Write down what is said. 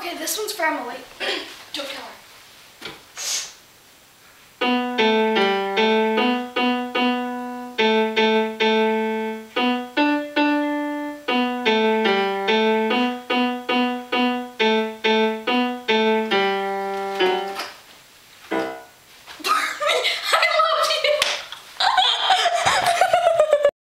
Okay, this one's for Emily. Don't tell her.